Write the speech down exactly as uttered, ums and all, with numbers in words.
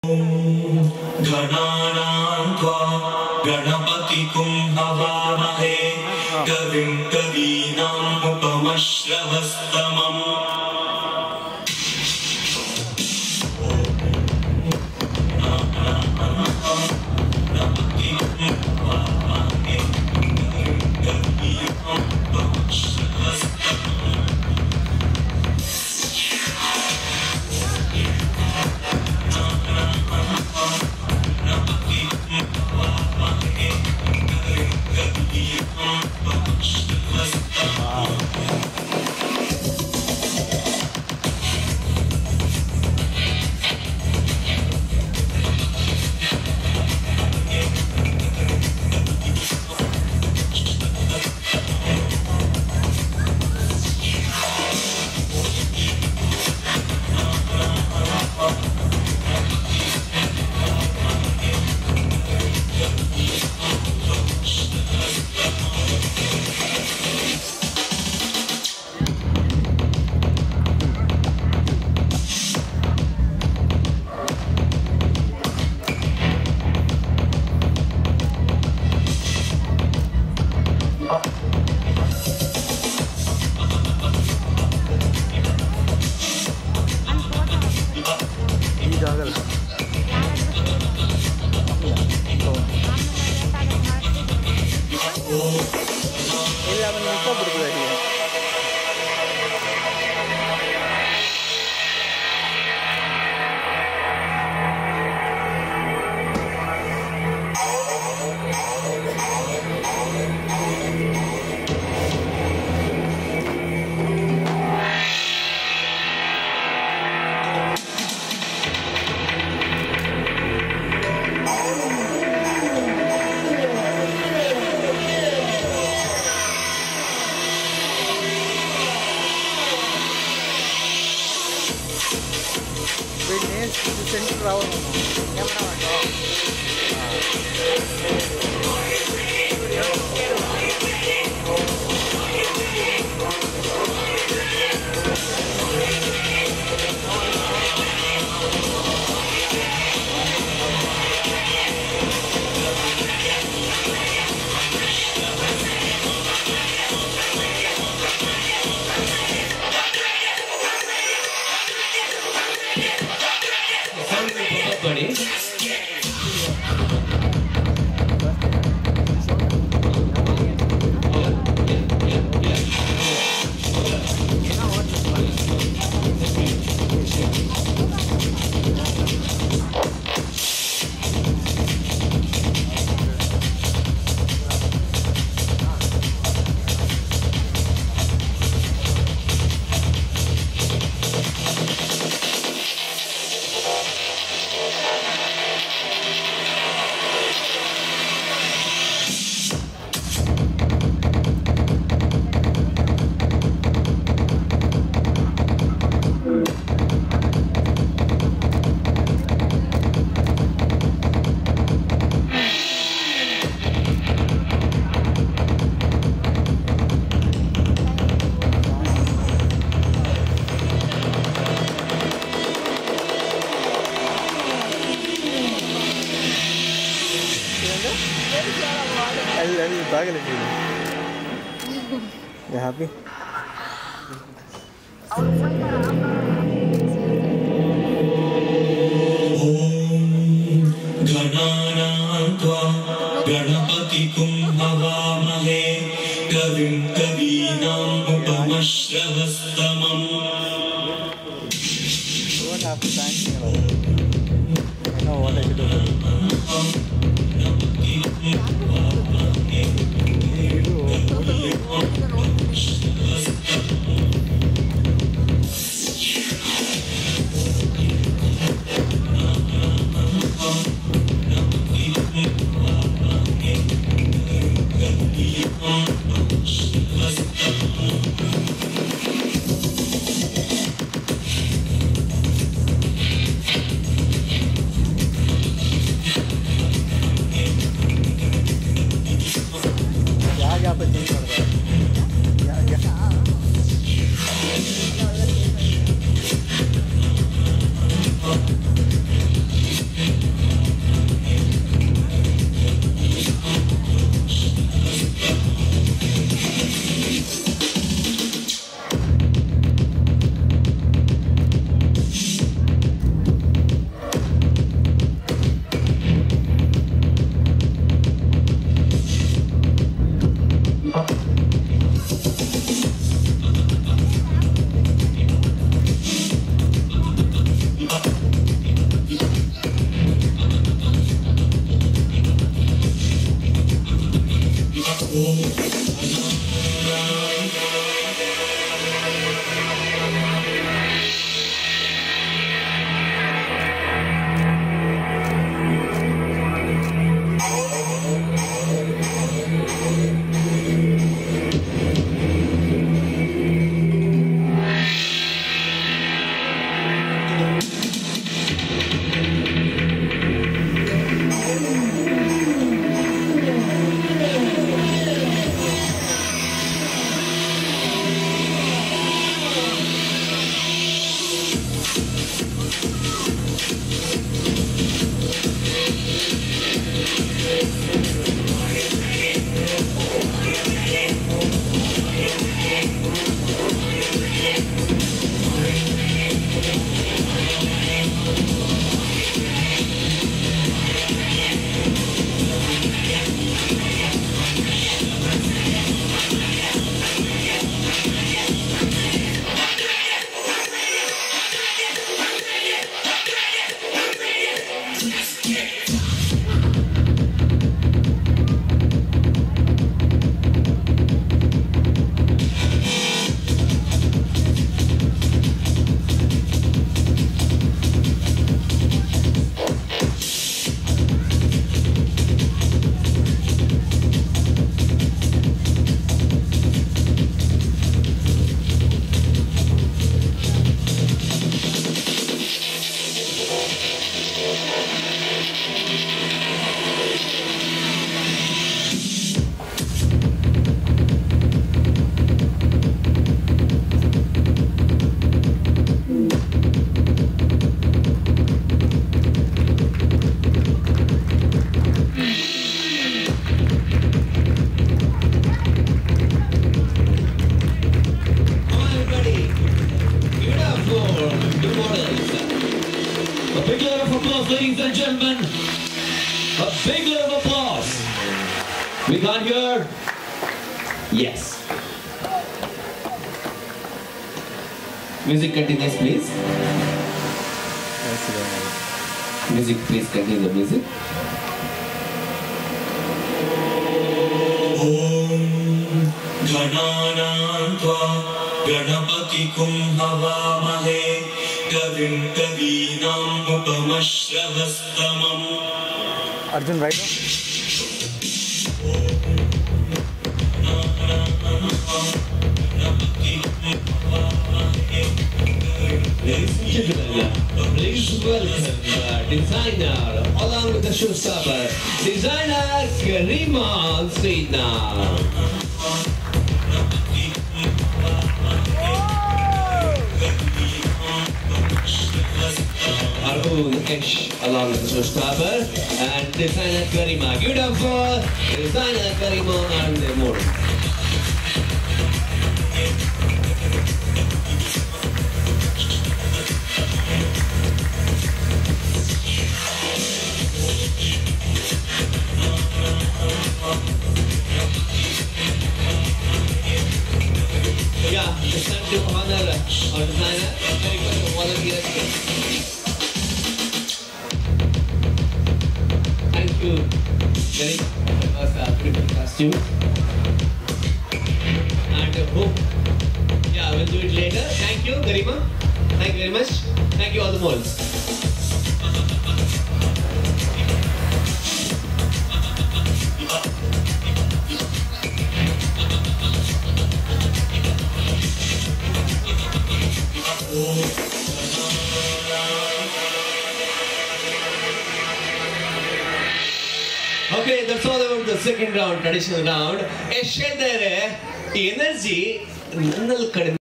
गणानां त्वा गणपतिं हवामहे कविं कवीनाम् उपमश्रवस्तमम् You happy? गणानां त्वा गणपतिं हवामहे कविं कवीनाम् उपमश्रवस्तमम् What happened? Thank you. I know what I should do. Ladies and gentlemen, a big round of applause. We can't hear. Yes. Music continues, please. Music, please continue the music. Om Gananam Tva Ganapatikum Havamahe Kavim Kavinam Upamashravastamam. Arjun, right Ladies and gentlemen, please welcome uh, designer along with the showstopper, designer Garima on stage now. Our own Ish along with the showstopper and designer Garima. Give it up for designer Garima and more. Yeah, it's time to honor our designer. Very good volunteers. Thank you very much. That was a beautiful costume. And uh, hope, yeah, we'll do it later. Thank you, Garima. Thank you very much. Thank you all the moles. Okay, that's all about the second round, traditional round. Eshedere, energy,